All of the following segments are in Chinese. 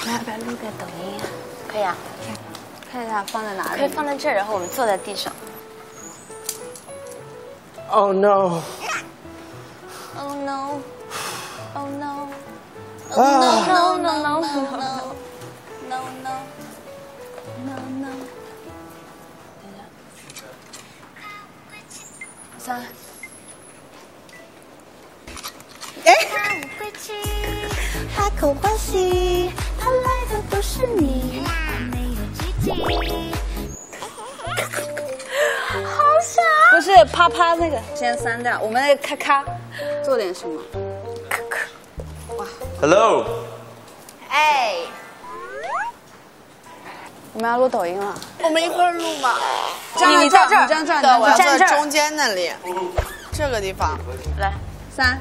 们要不要录个抖音啊？ 可以啊， 看一下放在哪里？ 可以放在这儿，然后我们坐在地上。 Oh no! Oh no! Oh no! Ah. No no no no no no no！ 3。 海口欢喜，他来的都是你，没有奇迹。 好傻！不是啪啪那个，先删掉。我们那个咔咔，做点什么？咔咔。哇 Hello. 哎， 我们要录抖音了。 我们一块儿录吧。 你在这儿，你站这儿， 对，我要站这儿。 坐中间那里，这个地方。 来 3。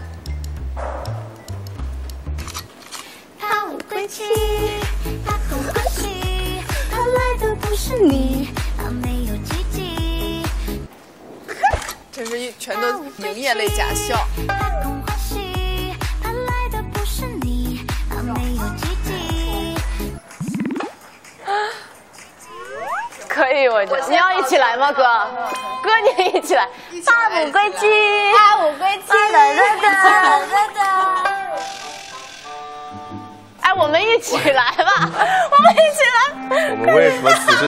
他无归期，他很欢喜，他来的都是你，他没有奇迹。 这是全都营业类假笑。 他很欢喜，他来的不是你，他没有奇迹。 可以，我觉得你要一起来吗，哥？哥，你也一起来。八五归七，八五归七，哒哒哒哒。哎，我们一起来吧，我们一起来。 我们为什么此时